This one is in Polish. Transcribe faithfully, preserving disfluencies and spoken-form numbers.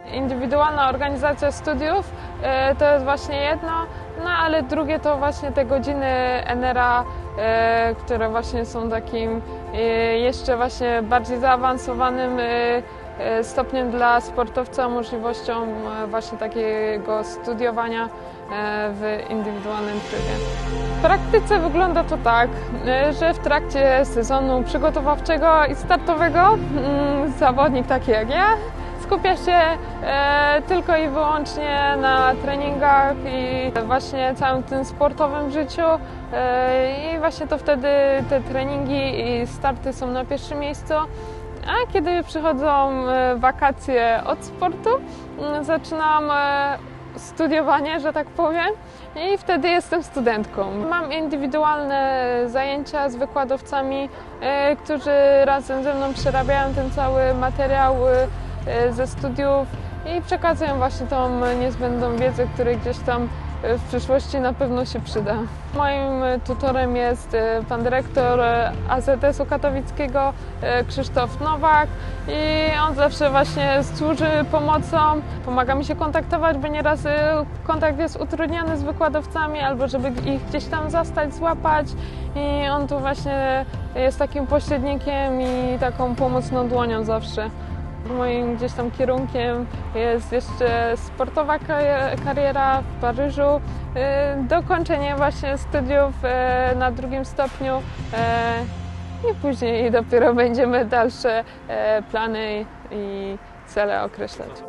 Indywidualna organizacja studiów to jest właśnie jedno, no ale drugie to właśnie te godziny N R A, które właśnie są takim jeszcze właśnie bardziej zaawansowanym stopniem dla sportowca, możliwością właśnie takiego studiowania w indywidualnym trybie. W praktyce wygląda to tak, że w trakcie sezonu przygotowawczego i startowego zawodnik taki jak ja skupia się tylko i wyłącznie na treningach i właśnie całym tym sportowym życiu i właśnie to wtedy te treningi i starty są na pierwszym miejscu. A kiedy przychodzą wakacje od sportu, zaczynam studiowanie, że tak powiem, i wtedy jestem studentką. Mam indywidualne zajęcia z wykładowcami, którzy razem ze mną przerabiają ten cały materiał ze studiów i przekazują właśnie tą niezbędną wiedzę, której gdzieś tam w przyszłości na pewno się przyda. Moim tutorem jest pan dyrektor A Z S u katowickiego Krzysztof Nowak i on zawsze właśnie służy pomocą, pomaga mi się kontaktować, bo nieraz kontakt jest utrudniony z wykładowcami albo żeby ich gdzieś tam zastać, złapać i on tu właśnie jest takim pośrednikiem i taką pomocną dłonią zawsze. Moim gdzieś tam kierunkiem jest jeszcze sportowa kariera w Paryżu, dokończenie właśnie studiów na drugim stopniu i później dopiero będziemy dalsze plany i cele określać.